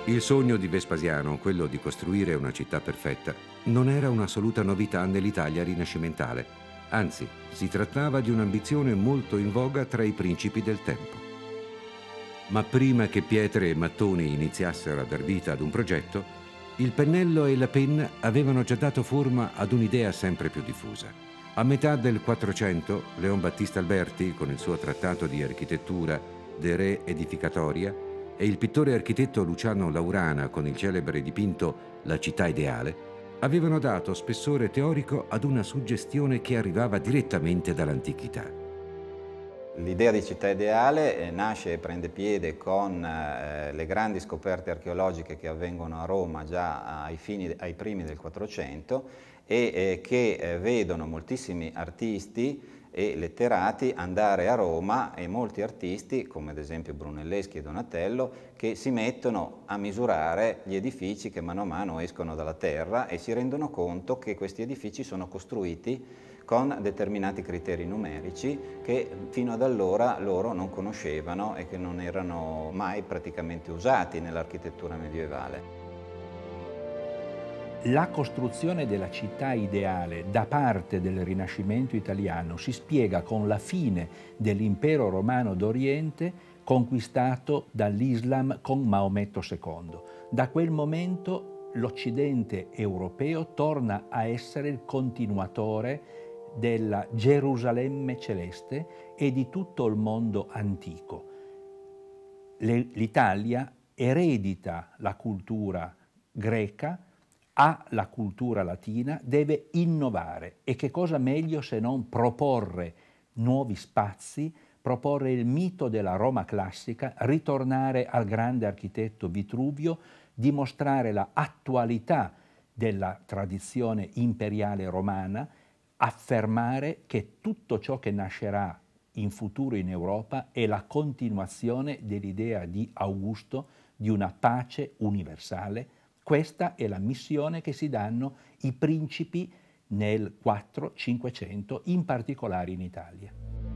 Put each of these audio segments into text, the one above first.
Il sogno di Vespasiano, quello di costruire una città perfetta, non era un'assoluta novità nell'Italia rinascimentale. Anzi, si trattava di un'ambizione molto in voga tra i principi del tempo. Ma prima che pietre e mattoni iniziassero a dar vita ad un progetto, il pennello e la penna avevano già dato forma ad un'idea sempre più diffusa. A metà del 400, Leon Battista Alberti, con il suo trattato di architettura De Re Edificatoria, e il pittore architetto Luciano Laurana, con il celebre dipinto La città ideale, avevano dato spessore teorico ad una suggestione che arrivava direttamente dall'antichità. L'idea di città ideale nasce e prende piede con le grandi scoperte archeologiche che avvengono a Roma già ai primi del 400 e che vedono moltissimi artisti e letterati andare a Roma e molti artisti, come ad esempio Brunelleschi e Donatello, che si mettono a misurare gli edifici che mano a mano escono dalla terra e si rendono conto che questi edifici sono costruiti con determinati criteri numerici che fino ad allora loro non conoscevano e che non erano mai praticamente usati nell'architettura medievale. La costruzione della città ideale da parte del Rinascimento italiano si spiega con la fine dell'impero romano d'Oriente conquistato dall'Islam con Maometto II. Da quel momento l'Occidente europeo torna a essere il continuatore della Gerusalemme celeste e di tutto il mondo antico. L'Italia eredita la cultura greca, ha la cultura latina, deve innovare. E che cosa meglio se non proporre nuovi spazi, proporre il mito della Roma classica, ritornare al grande architetto Vitruvio, dimostrare la attualità della tradizione imperiale romana, affermare che tutto ciò che nascerà in futuro in Europa è la continuazione dell'idea di Augusto di una pace universale. Questa è la missione che si danno i principi nel 400-500, in particolare in Italia.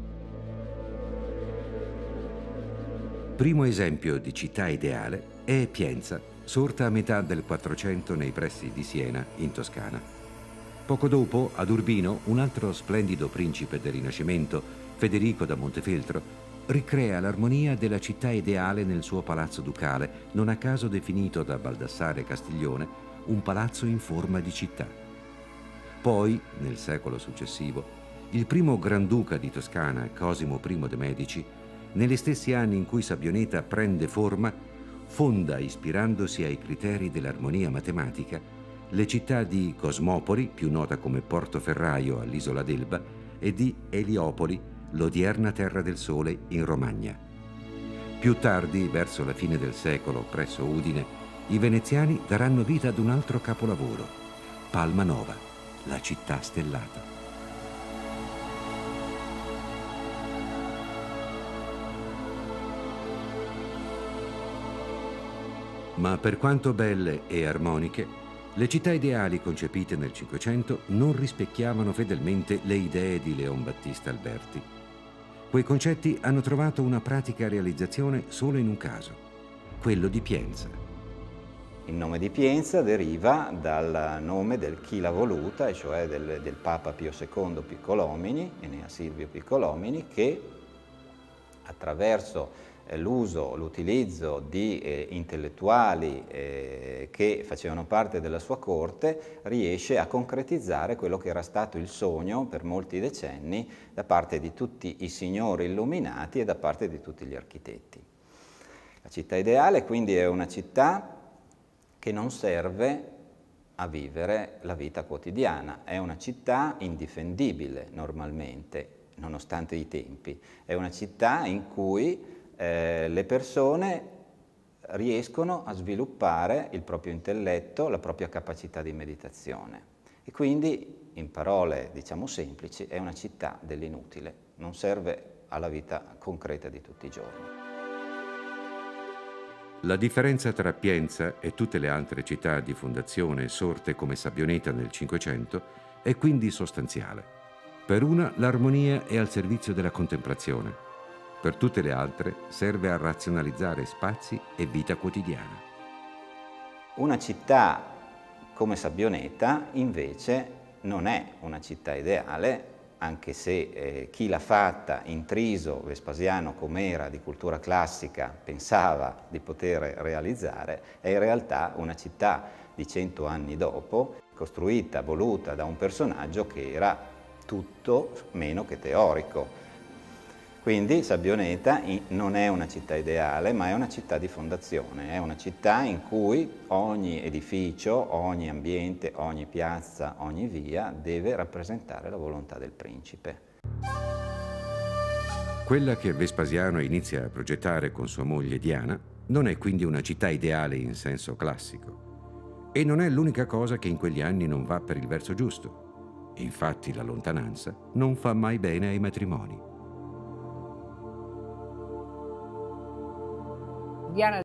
Primo esempio di città ideale è Pienza, sorta a metà del 400 nei pressi di Siena, in Toscana. Poco dopo, ad Urbino, un altro splendido principe del Rinascimento, Federico da Montefeltro, ricrea l'armonia della città ideale nel suo palazzo ducale, non a caso definito da Baldassare Castiglione un palazzo in forma di città. Poi, nel secolo successivo, il primo Granduca di Toscana, Cosimo I de' Medici, negli stessi anni in cui Sabioneta prende forma, fonda, ispirandosi ai criteri dell'armonia matematica, le città di Cosmopoli, più nota come Portoferraio all'isola d'Elba, e di Eliopoli, l'odierna Terra del Sole in Romagna. Più tardi, verso la fine del secolo, presso Udine, i veneziani daranno vita ad un altro capolavoro, Palma Nova, la città stellata. Ma per quanto belle e armoniche, le città ideali concepite nel Cinquecento non rispecchiavano fedelmente le idee di Leon Battista Alberti. Quei concetti hanno trovato una pratica realizzazione solo in un caso, quello di Pienza. Il nome di Pienza deriva dal nome del chi l'ha voluta, e cioè del Papa Pio II Piccolomini, Enea Silvio Piccolomini, che attraverso l'utilizzo di intellettuali che facevano parte della sua corte, riesce a concretizzare quello che era stato il sogno per molti decenni da parte di tutti i signori illuminati e da parte di tutti gli architetti. La città ideale quindi è una città che non serve a vivere la vita quotidiana, è una città indifendibile normalmente, nonostante i tempi, è una città in cui le persone riescono a sviluppare il proprio intelletto, la propria capacità di meditazione. E quindi, in parole diciamo semplici, è una città dell'inutile, non serve alla vita concreta di tutti i giorni. La differenza tra Pienza e tutte le altre città di fondazione sorte come Sabioneta nel Cinquecento è quindi sostanziale. Per una l'armonia è al servizio della contemplazione. Per tutte le altre serve a razionalizzare spazi e vita quotidiana. Una città come Sabbioneta invece non è una città ideale, anche se chi l'ha fatta, intriso Vespasiano com'era di cultura classica, pensava di poter realizzare, è in realtà una città di 100 anni dopo, costruita, voluta da un personaggio che era tutto meno che teorico. Quindi Sabbioneta non è una città ideale, ma è una città di fondazione, è una città in cui ogni edificio, ogni ambiente, ogni piazza, ogni via deve rappresentare la volontà del principe. Quella che Vespasiano inizia a progettare con sua moglie Diana non è quindi una città ideale in senso classico. E non è l'unica cosa che in quegli anni non va per il verso giusto. Infatti la lontananza non fa mai bene ai matrimoni. Diana